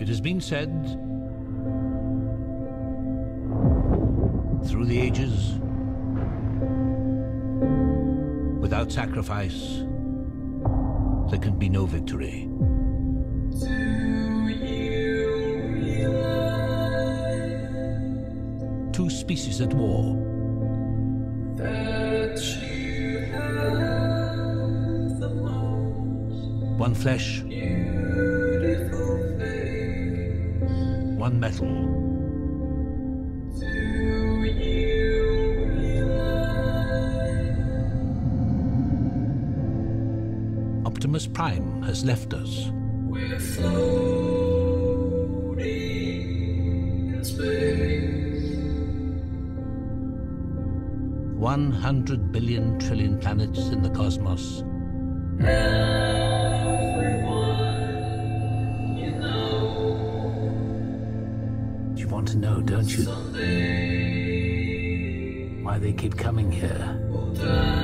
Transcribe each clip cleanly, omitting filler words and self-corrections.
It has been said through the ages, without sacrifice, there can be no victory. Two species at war. That you have the most One flesh, beautiful face. one metal. Do you realize Optimus Prime has left us. we're floating in space? 100 billion trillion planets in the cosmos. Everyone you know You want to know, don't you? someday Why they keep coming here. will die.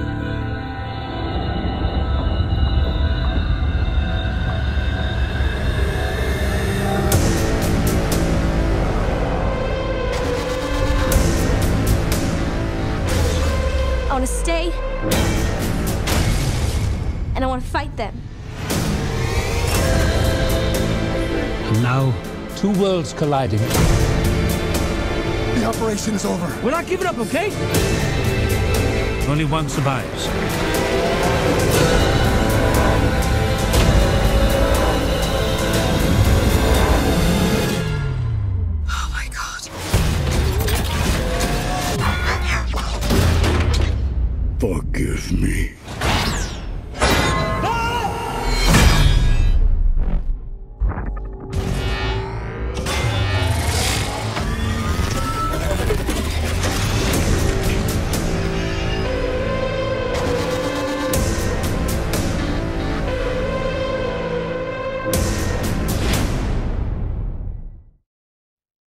I want to stay, and I want to fight them. And now, two worlds colliding. The operation is over. We're not giving up, okay? Only one survives. Oh my God. Forgive me.